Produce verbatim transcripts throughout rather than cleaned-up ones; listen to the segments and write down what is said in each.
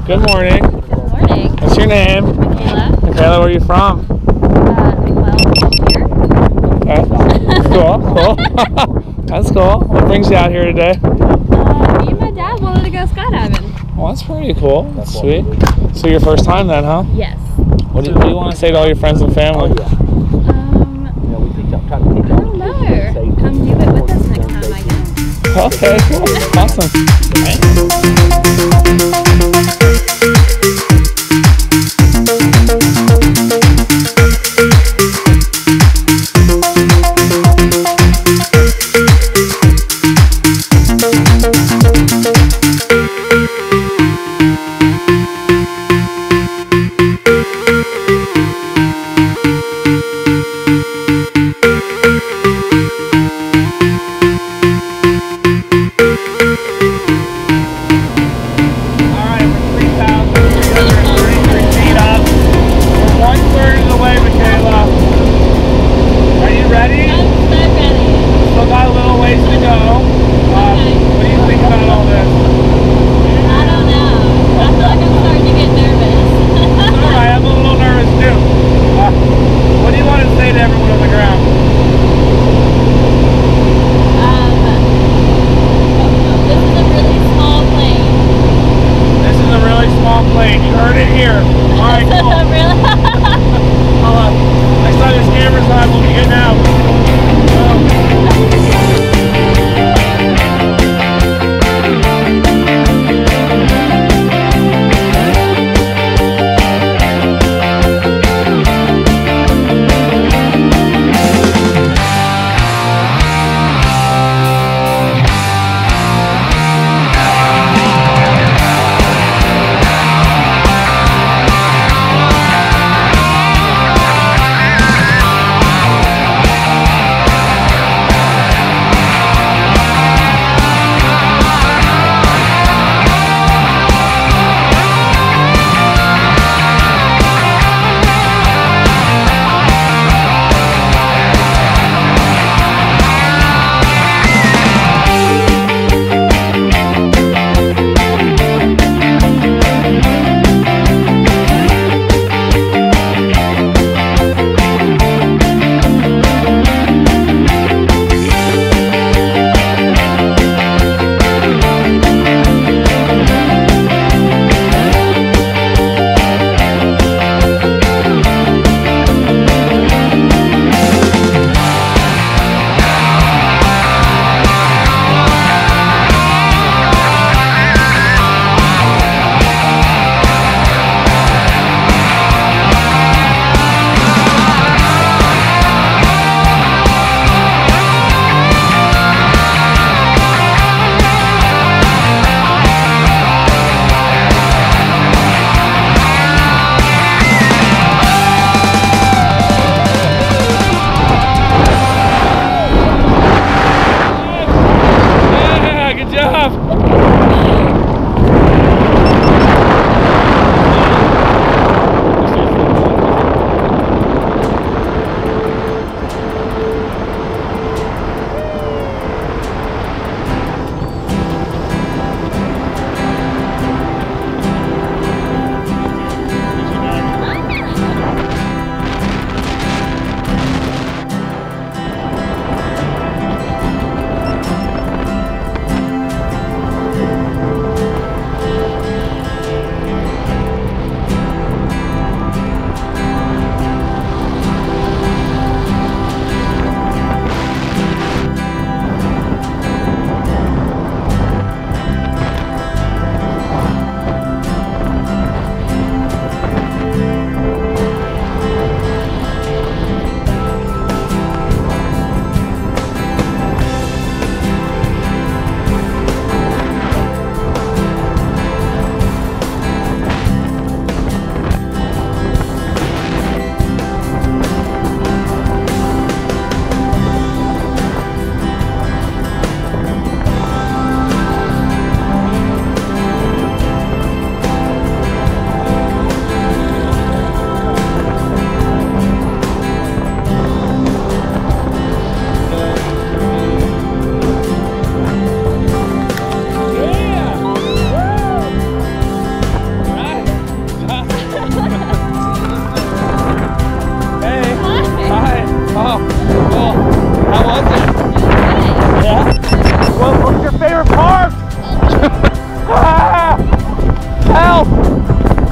Good morning. Good morning. What's your name? Makayla. Makayla, where are you from? Uh, well, here. Okay. Cool, cool. That's cool. What brings you out here today? Uh, me and my dad wanted to go skydiving. Well, that's pretty cool. That's sweet. So your first time then, huh? Yes. What do you, what do you want to say to all your friends and family? Um, I don't know. Come do it with us next time, I guess. Okay, cool. Awesome. Thanks.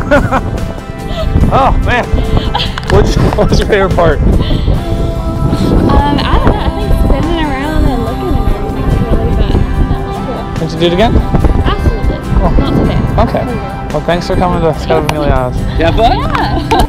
Oh man, what's what was your favorite part? Um, I don't know. I think spinning around and looking and everything was really fun. That was cool. Would you do it again? Absolutely. Oh. Not today. Okay. Well, thanks for coming to Skydive Amelia. Yeah, fun? Yeah.